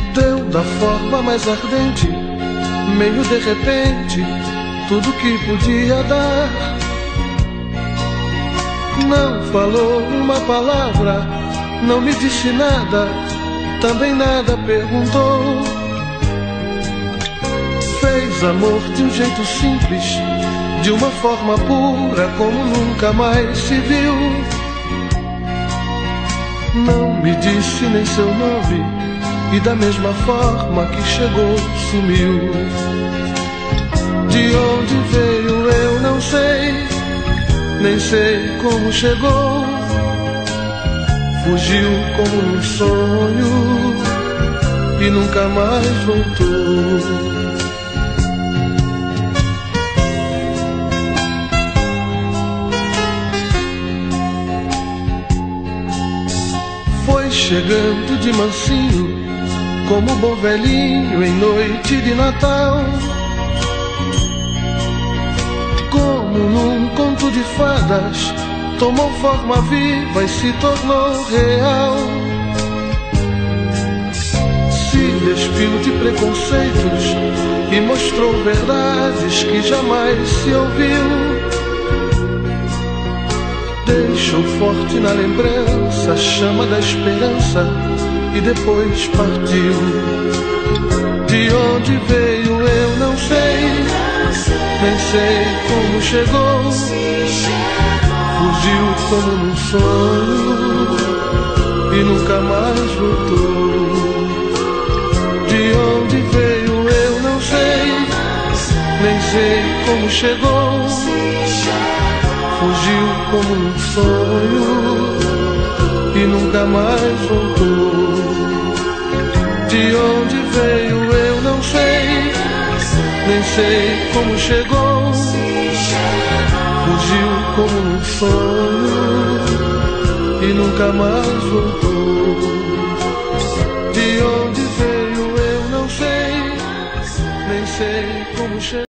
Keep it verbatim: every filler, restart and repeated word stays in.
Deu da forma mais ardente, meio de repente, tudo que podia dar. Não falou uma palavra, não me disse nada, também nada perguntou. Fez amor de um jeito simples, de uma forma pura como nunca mais se viu. Não me disse nem seu nome, e da mesma forma que chegou, sumiu. De onde veio eu não sei, nem sei como chegou. Fugiu como um sonho e nunca mais voltou. Foi chegando de mansinho, como bom velhinho em noite de Natal. Como num conto de fadas, tomou forma viva e se tornou real. Se despiu de preconceitos e mostrou verdades que jamais se ouviu. Deixou forte na lembrança a chama da esperança e depois partiu. De onde veio eu não sei, nem sei como chegou. Fugiu como num sonho e nunca mais voltou. De onde veio eu não sei, nem sei como chegou. Fugiu como num sonho e nunca mais voltou. De onde veio eu não sei, nem sei como chegou. Fugiu como num sonho e nunca mais voltou. De onde veio eu não sei, nem sei como chegou.